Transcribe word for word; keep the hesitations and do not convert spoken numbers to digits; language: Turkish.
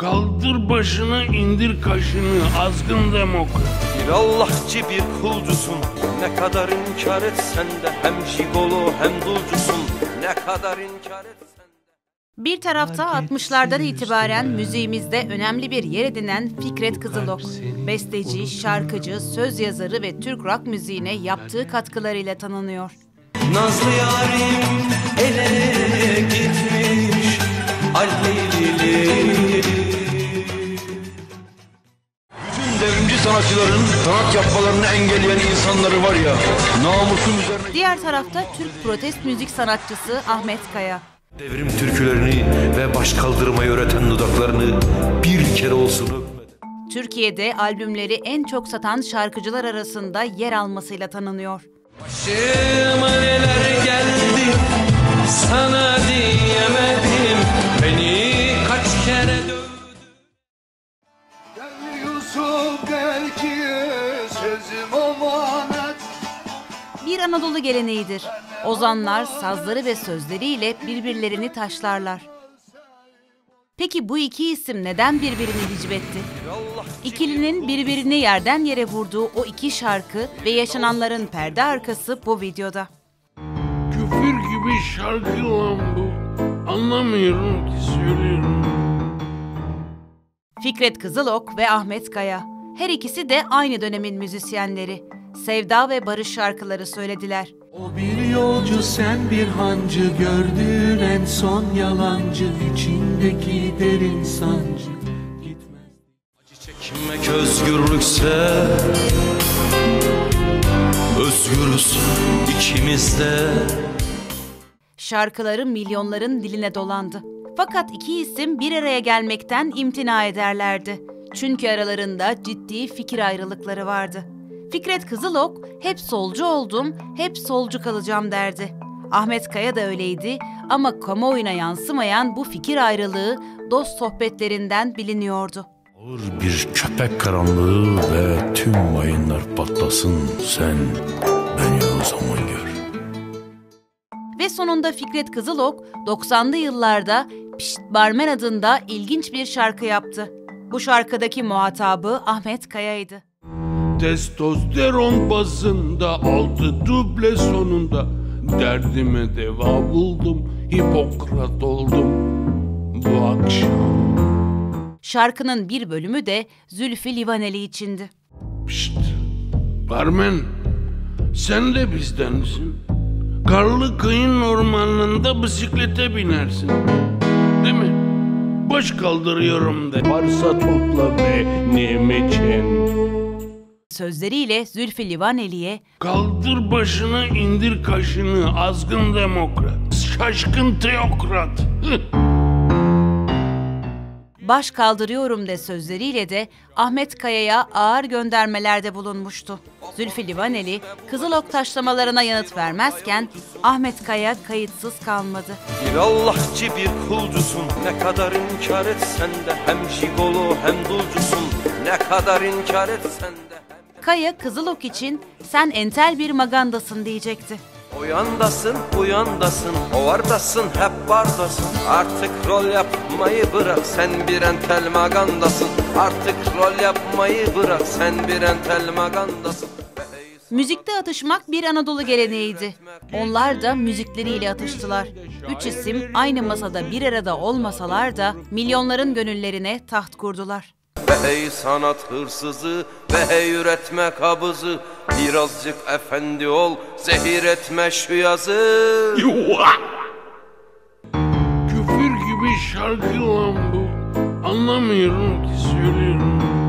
Kaldır başını, indir kaşını, azgın demokrat. Bir Allahçı bir kulcusun, ne kadar inkar etsen de hem jigolo hem dulcusun, ne kadar inkar etsen de. Bir tarafta altmışlardan itibaren müziğimizde önemli bir yer edinen Fikret Kızılok, besteci, şarkıcı, söz yazarı ve Türk rock müziğine yaptığı katkılarıyla tanınıyor. Nazlı yarim ele gitmiş Alleyli. Bütün devrimci sanatçıların sanat yapmalarını engelleyen insanları var ya, namusum üzerine... Diğer tarafta Türk protest müzik sanatçısı Ahmet Kaya. Devrim türkülerini ve baş kaldırmayı öğreten dudaklarını bir kere olsun öpmeden. Türkiye'de albümleri en çok satan şarkıcılar arasında yer almasıyla tanınıyor. Başıma neler geldi sana diyemedim, beni kaç kere dövdü. Gel Yusuf gel ki sözüm emanet. Bir Anadolu geleneğidir. Ozanlar sazları ve sözleriyle birbirlerini taşlarlar. Peki bu iki isim neden birbirini hicvetti? İkilinin birbirini yerden yere vurduğu o iki şarkı ve yaşananların perde arkası bu videoda. Küfür gibi şarkı lan bu. Anlamıyorum ki söylüyorum. Fikret Kızılok ve Ahmet Kaya. Her ikisi de aynı dönemin müzisyenleri. Sevda ve barış şarkıları söylediler. O bir yolcu sen bir hancı, gördüğün en son yalancı, içindeki derin sancı gitmez. Acı çekmek özgürlükse, özgürüz ikimiz de. Şarkıları milyonların diline dolandı. Fakat iki isim bir araya gelmekten imtina ederlerdi. Çünkü aralarında ciddi fikir ayrılıkları vardı. Fikret Kızılok hep solcu oldum, hep solcu kalacağım derdi. Ahmet Kaya da öyleydi ama kamuoyuna yansımayan bu fikir ayrılığı dost sohbetlerinden biliniyordu. Ağır bir köpek karanlığı ve tüm mayınlar patlasın, sen beni o zaman gör. Ve sonunda Fikret Kızılok doksanlı yıllarda Pişt Barmen adında ilginç bir şarkı yaptı. Bu şarkıdaki muhatabı Ahmet Kaya'ydı. Testosteron bazında altı duble sonunda derdime deva buldum, Hipokrat oldum bu akşam. Şarkının bir bölümü de Zülfü Livaneli içindi. Pişt, barmen, sen de bizdensin. Karlı kıyın ormanında bisiklete binersin, değil mi? Baş kaldırıyorum de. Varsa topla benim için. Sözleriyle Zülfü Livaneli'ye Kaldır başını, indir kaşını, azgın demokrat, şaşkın teokrat. baş kaldırıyorum de sözleriyle de Ahmet Kaya'ya ağır göndermelerde bulunmuştu. Zülfü Livaneli, Kızılok taşlamalarına yanıt vermezken Ahmet Kaya kayıtsız kalmadı. Bir Allahçı bir kulcusun, ne kadar inkar etsen de hem jigolo hem dulcusun, ne kadar inkar etsen de hem... Kaya Kızılok için sen entel bir magandasın diyecekti. O yandasın, bu yandasın, o vardasın, hep vardasın. Artık rol yapmayı bırak, sen bir entel magandasın. Artık rol yapmayı bırak, sen bir entel magandasın. Müzikte atışmak bir Anadolu geleneğiydi. Onlar da müzikleriyle atıştılar. Üç isim aynı masada bir arada olmasalar da milyonların gönüllerine taht kurdular. Be ey sanat hırsızı, be ey üretme kabızı, birazcık efendi ol, zehir etme şu yazı. Küfür gibi şarkı lan bu. Anlamıyorum ki söylüyorum.